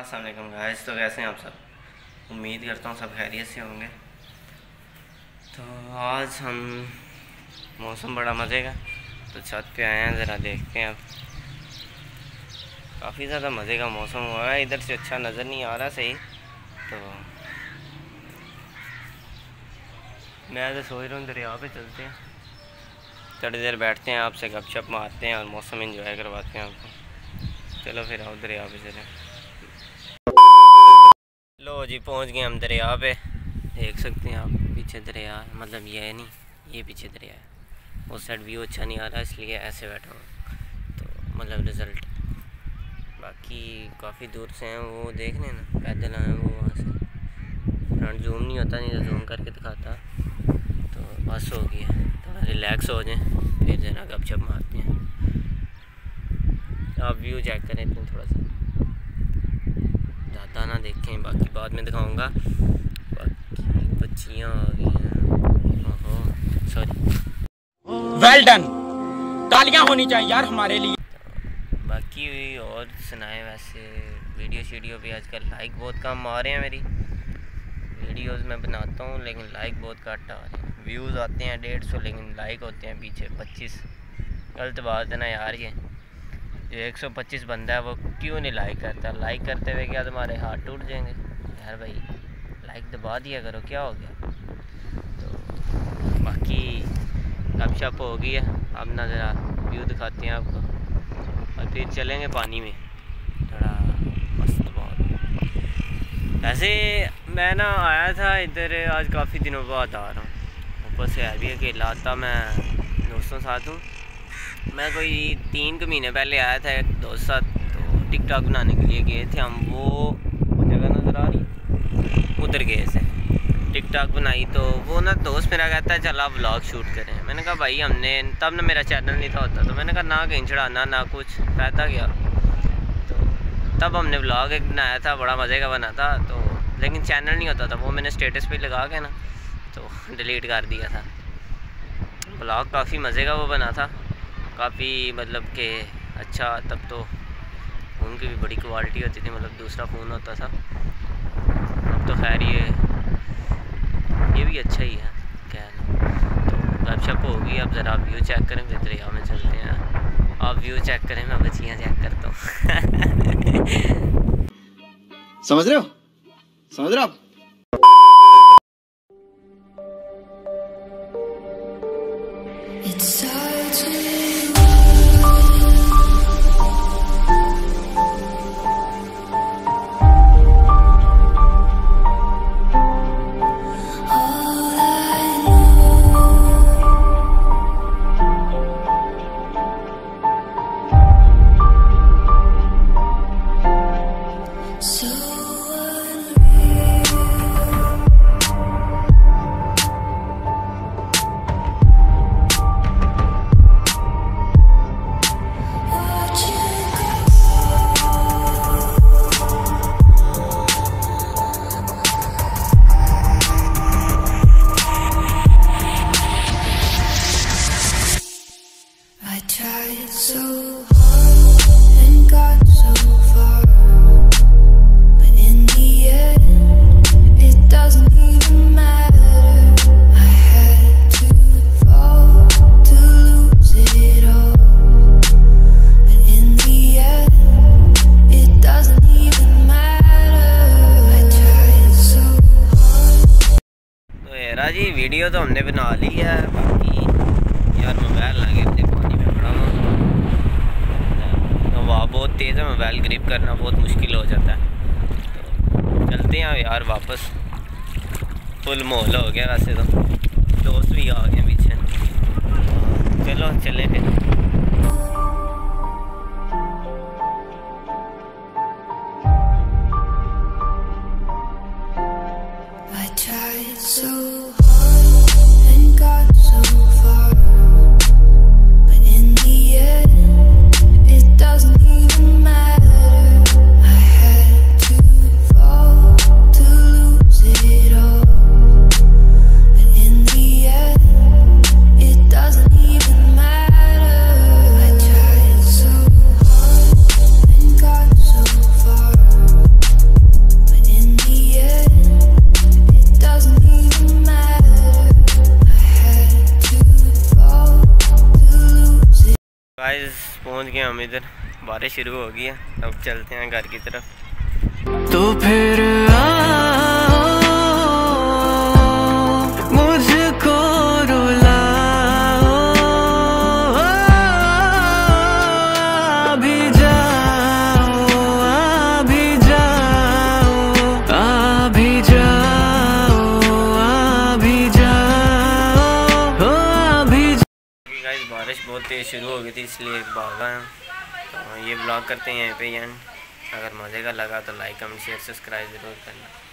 अस्सलाम वालेकुम गाइस। तो कैसे हैं आप सब? उम्मीद करता हूँ सब खैरियत से होंगे। तो आज हम मौसम बड़ा मज़े का, तो छत पे आए हैं, ज़रा देखते हैं। अब काफ़ी ज़्यादा मज़े का मौसम हुआ है। इधर से अच्छा नज़र नहीं आ रहा सही, तो मैं तो सोच रहा हूँ दरिया पे चलते हैं, थोड़ी देर बैठते हैं, आपसे गपशप मारते हैं और मौसम एंजॉय करवाते हैं आपको। चलो फिर आओ दरिया पे चलें। लो जी, पहुंच गए हम दरिया पे। देख सकते हैं आप पीछे दरिया, मतलब ये नहीं, ये पीछे दरिया है। उस साइड व्यू अच्छा नहीं आ रहा, इसलिए ऐसे बैठा हूँ। तो मतलब रिज़ल्ट बाकी काफ़ी दूर से हैं, वो देख रहे हैं ना, पैदल आए वो वहाँ से। फ्रंट जूम नहीं होता, नहीं तो जूम करके दिखाता। तो बस हो गया, थोड़ा रिलैक्स हो जाए, फिर ज़रा गपशप मारते हैं। आप व्यू चेक करें इतने, थोड़ा सा ज़्यादा ना देखें, बाकी बाद में दिखाऊंगा। बाकी बच्चियाँ आ गई हैं। ओहो सॉरी, वेल डन, तालियां होनी चाहिए यार हमारे लिए। तो बाकी और सुनाए, वैसे वीडियो शीडियो पे आजकल लाइक बहुत कम आ रहे हैं। मेरी वीडियोस मैं बनाता हूँ लेकिन लाइक बहुत घट आ रहे हैं। व्यूज़ आते हैं 150, लेकिन लाइक होते हैं पीछे 25। गलत बात है ना यार। ये जो 125 बंदा है वो क्यों नहीं लाइक करता? लाइक करते हुए क्या तुम्हारे हाथ टूट जाएंगे? यार भाई लाइक दबा दिया करो, क्या हो गया? तो बाकी गपशप हो गई है। अब ना ज़रा व्यू दिखाते हैं आपको और फिर चलेंगे पानी में। थोड़ा मस्त बहुत। ऐसे मैं ना आया था इधर, आज काफ़ी दिनों बाद आ रहा हूँ। ऊपर से अभी अकेला आता, मैं दोस्तों साथ हूँ। मैं कोई 3 महीने पहले आया था एक दोस्त साथ, तो टिकटॉक बनाने के लिए गए थे हम। वो जगह नज़र आ रही, उधर गए थे, टिकटॉक बनाई। तो वो ना दोस्त मेरा कहता है चल आप व्लॉग शूट करें। मैंने कहा भाई हमने तब ना मेरा चैनल नहीं था होता, तो मैंने कहा ना कहीं चढ़ाना ना कुछ फ़ायदा क्या। तो तब हमने व्लॉग एक बनाया था, बड़ा मज़े का बना था। तो लेकिन चैनल नहीं होता था, वो मैंने स्टेटस पे लगा के ना तो डिलीट कर दिया था। व्लॉग काफ़ी मज़े का वो बना था, काफ़ी मतलब कि अच्छा। तब तो फ़ोन की भी बड़ी क्वालिटी होती थी, मतलब दूसरा फ़ोन होता था। अब तो खैर ये भी अच्छा ही है, क्या है। तो गपशप होगी। अब ज़रा आप व्यू चेक करें, फिर दरिया में चलते हैं। आप व्यू चेक करें, मैं बच्चियाँ चेक करता हूँ। समझ रहे हो? समझ रहे हो आप? जी वीडियो तो हमने बना ली है। बाकी यार मोबाइल लगे अपने पानी में पड़ा हुआ, हवा बहुत तेज़ है, मोबाइल ग्रिप करना बहुत मुश्किल हो जाता है। तो चलते हैं यार वापस। फुल माहौल हो गया वैसे तो, दोस्त भी आ गए पीछे। चलो चले फिर। It doesn't even matter. Guys पहुंच गए हम इधर, बारिश शुरू हो गई है, अब चलते हैं घर की तरफ। तो फिर मुझको रुलाओ, अभी जाओ, अभी जाओ, अभी जाओ, अभी जाओ, अभी। गाइस बारिश बहुत तेज़ शुरू हो गई थी इसलिए भागा है। तो ये ब्लॉग करते हैं यहीं पे एंड। अगर मज़े का लगा तो लाइक कमेंट शेयर सब्सक्राइब ज़रूर करना।